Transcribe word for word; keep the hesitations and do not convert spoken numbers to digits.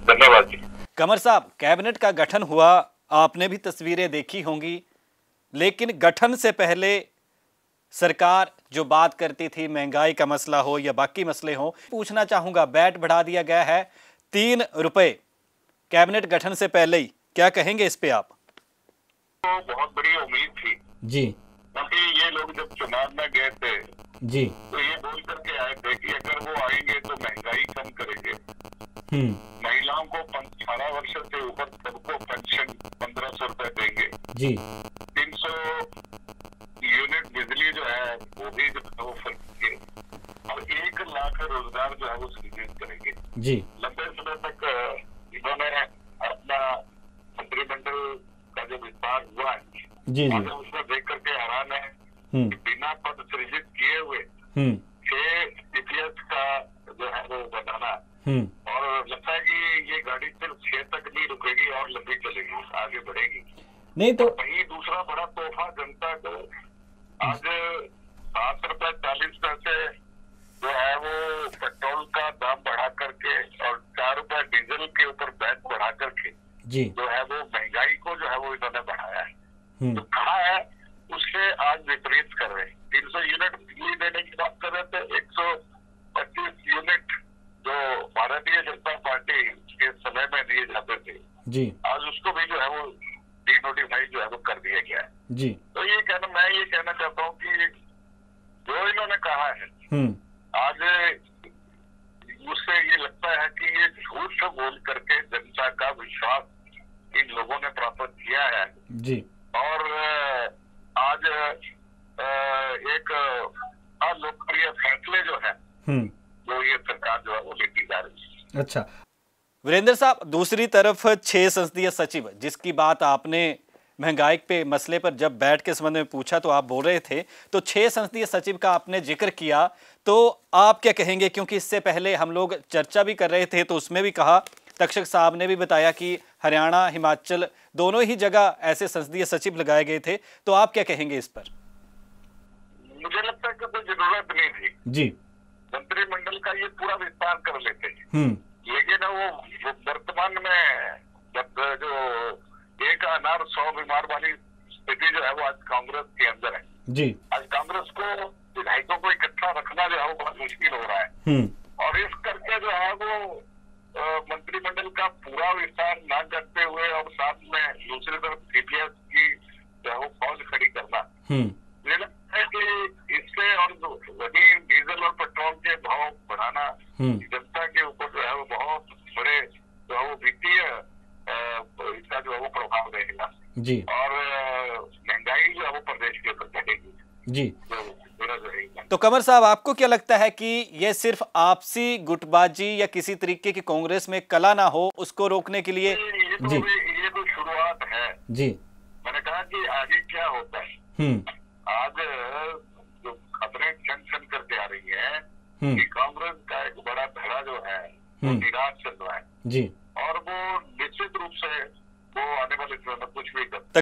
धन्यवाद जी। कमर साहब, कैबिनेट का गठन हुआ, आपने भी तस्वीरें देखी होंगी, लेकिन गठन से पहले सरकार जो बात करती थी, महंगाई का मसला हो या बाकी मसले हो, पूछना चाहूंगा, बैट बढ़ा दिया गया है तीन रुपए कैबिनेट गठन से पहले ही, क्या कहेंगे इस पे आप? तो बहुत बड़ी उम्मीद थी जी, क्योंकि ये लोग जब चुनाव में गए थे जी, तो ये बोल करके आए थे कि अगर वो आएंगे तो महंगाई कम करेंगे, हम्म, महिलाओं को अठारह वर्ष से ऊपर सबको पेंशन पंद्रह सौ रुपए देंगे, जी, तीन सौ यूनिट बिजली जो है वो भी जो है वो फर्क और एक लाख रोजगार जो है वो सृजित करेंगे। जी, लंबे समय तक इन्होंने अपना मंत्रिमंडल का जो विस्तार हुआ है, जी, जी, उसको देख करके हैरान है हम्म, कि बिना पद सृजित किए हुए हम्म, छह डीपीएस का जो है वो बनाना, हम्म, और लगता है कि ये गाड़ी सिर्फ छह तक नहीं रुकेगी और लंबी चलेगी, आगे बढ़ेगी। नहीं तो वही दूसरा बड़ा तोहफा जनता को आज सात रुपए चालीस पैसे जो है वो पेट्रोल का दाम बढ़ा करके और चार रुपए डीजल के ऊपर वैट बढ़ा करके जी, जो है वो महंगाई को जो है वो इन्होंने बढ़ाया है। हम्म, तो कहा है उससे आज विपरीत कर रहे हैं। तीन सौ यूनिट बिजली देने की बात कर रहे थे, एक सौ पच्चीस यूनिट जो भारतीय जनता पार्टी के समय में दिए जाते थे, जी, आज उसको भी जो है वो डी नोटिफाई जो है वो कर दिया गया है। जी, तो ये कहना मैं ये कहना चाहता हूँ कि जो इन्होंने कहा है हम्म, आज उससे ये लगता है कि ये झूठ बोल करके जनता का विश्वास इन लोगों ने प्राप्त किया है जी, और आज एक अलोकप्रिय फैसले जो है हम्म, जो ये सरकार जो है वो लेती जा रही है। अच्छा वीरेंद्र साहब, दूसरी तरफ छह संसदीय सचिव, जिसकी बात आपने महंगाई पे मसले पर जब बैठ के संबंध में पूछा तो आप बोल रहे थे, तो छह संसदीय सचिव का आपने जिक्र किया, तो आप क्या कहेंगे? क्योंकि इससे पहले हम लोग चर्चा भी कर रहे थे तो उसमें भी कहा, तक्षक साहब ने भी बताया कि हरियाणा, हिमाचल दोनों ही जगह ऐसे संसदीय सचिव लगाए गए थे, तो आप क्या कहेंगे इस पर? मुझे लगता है कि कोई जरूरत नहीं थी जी, मंत्रिमंडल का ये पूरा विस्तार कर लेते, हम्म, लेकिन वो वर्तमान में जो एक अनार सौ बीमार वाली स्थिति जो है वो आज कांग्रेस के अंदर है। जी, आज कांग्रेस को विधायकों को इकट्ठा रखना जो है वो बहुत मुश्किल हो रहा है, हम्म, और इस करके जो है वो मंत्रिमंडल का पूरा विस्तार न करते हुए और साथ में दूसरी तरफ सीपीएस की जो है वो फौज खड़ी करना, हम्म, मुझे लगता है कि इससे और वही डीजल और पेट्रोल के भाव बढ़ाना हम्म, जनता के ऊपर जो है वो बहुत बड़े जो है वो वित्तीय इसका जो है वो प्रभाव रहेगा जी, और महंगाई जो है वो प्रदेश के ऊपर बढ़ेगी जी। जो विरोध रहेगा। तो कमर साहब, आपको क्या लगता है कि ये सिर्फ आपसी गुटबाजी या किसी तरीके की कांग्रेस में कला ना हो, उसको रोकने के लिए? ये तो जी, ये तो शुरुआत है। जी, मैंने कहा कि आगे क्या होता है। हम्म, आज जो खबरें छन छन करके आ रही है हम्म, कि कांग्रेस का एक बड़ा धड़ा जो है वो हम्म, निराश चल रहा है। जी,